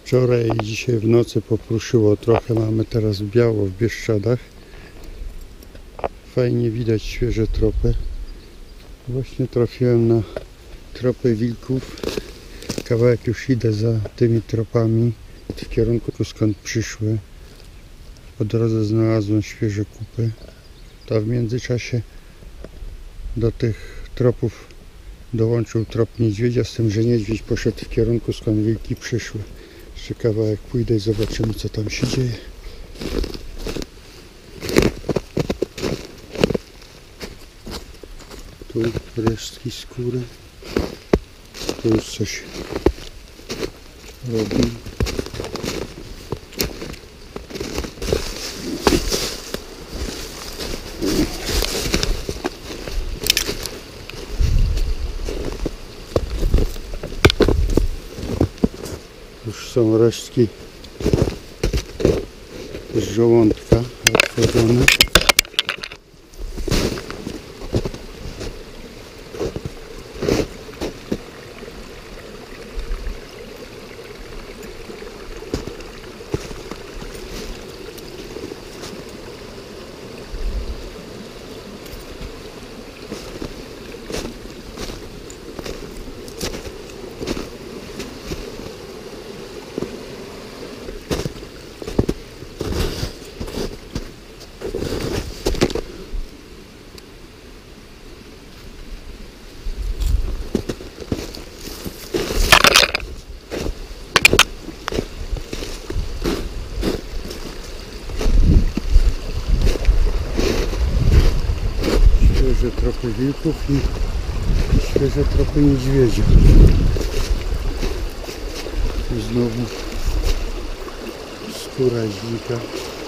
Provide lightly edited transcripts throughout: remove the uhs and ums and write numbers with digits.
Wczoraj i dzisiaj w nocy popruszyło trochę, mamy teraz biało w Bieszczadach. Fajnie widać świeże tropy. Właśnie trafiłem na tropy wilków. Kawałek już idę za tymi tropami w kierunku skąd przyszły. Po drodze znalazłem świeże kupy. To w międzyczasie do tych tropów dołączył trop niedźwiedzia, z tym, że niedźwiedź poszedł w kierunku skąd wilki przyszły. Jeszcze kawałek pójdę i zobaczymy, co tam się dzieje. Tu resztki skóry. Tu już coś robi. Już są resztki z żołądka otworzone. Świeże tropy wilków i świeże tropy niedźwiedzia. I znowu skóra dzika.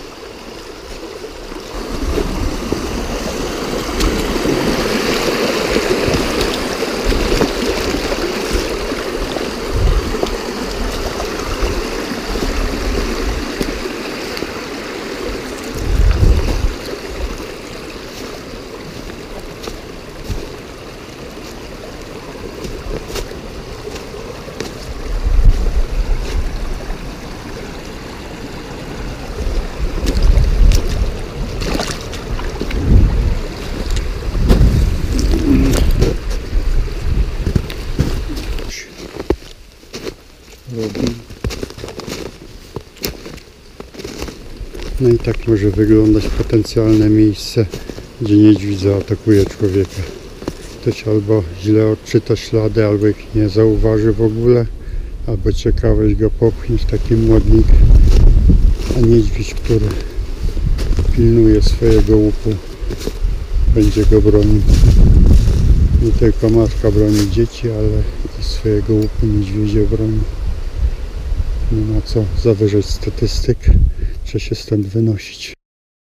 No i tak może wyglądać potencjalne miejsce, gdzie niedźwiedź zaatakuje człowieka. Ktoś albo źle odczyta ślady, albo ich nie zauważy w ogóle, albo ciekawość go popchnie w taki młodnik, a niedźwiedź, który pilnuje swojego łuku, będzie go bronił. Nie tylko matka broni dzieci, ale i swojego łuku niedźwiedzie broni. Nie ma co zawyżać statystyk, trzeba się stąd wynosić.